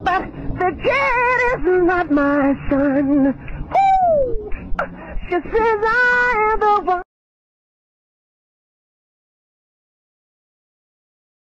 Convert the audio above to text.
but the kid is not my son. Ooh. She says